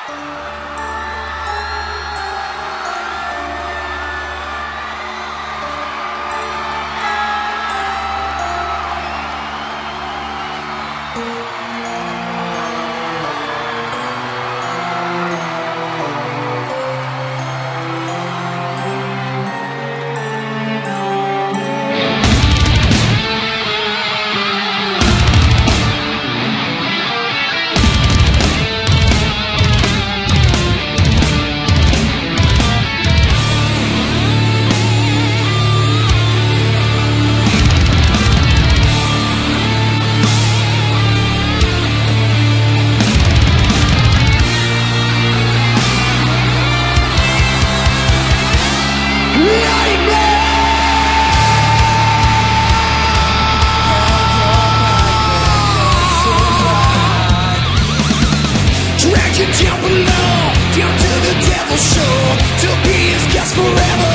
Down below, down to the devil's shore, to be his guest forever.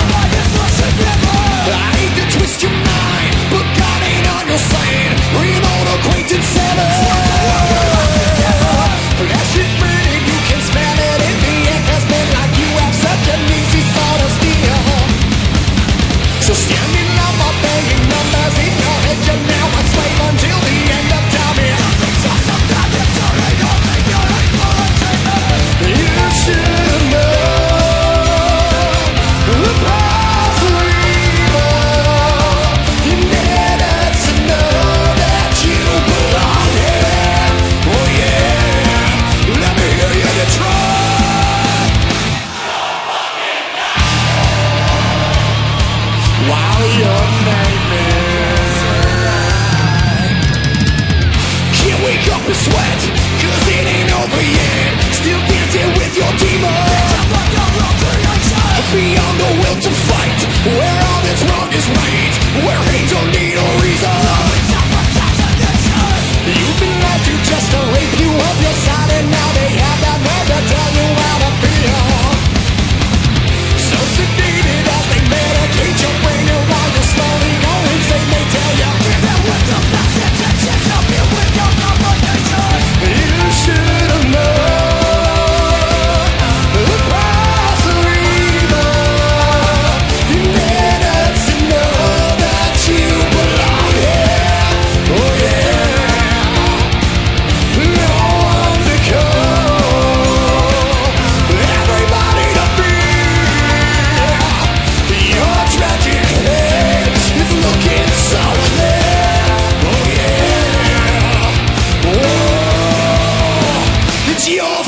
I hate to twist your mind, but God ain't on your side. Real old acquaintance ever. Flesh is burning, you can smell it in the air. Has been like you have such an easy sort of steal. So standing on my banging numbers in your head, you're now a slave until the end of time. Nothing's awesome, nothing's sorry, nothing you're like for a dreamer. You should know the price of evil. You needed to know that you belong here. Oh yeah, let me hear you Detroit. While your nightmares can't wake up and sweat, cause it ain't over yet. Still dancing with your demons. Beyond the will to fight, where all that's wrong is right, where hate don't need a reason. You've been lied to just to rape you up your side, and now they have that nerve to tell you how to feel. So sedated as they medicate your brain, and while you're slowly going insane, they tell you that with the best intentions, help you with your complication. You should have known the price of evil. You needed to know that you belong here. Oh yeah, no one to call, everybody to feel. Your tragic fate is looking so clear. Oh yeah, oh, it's your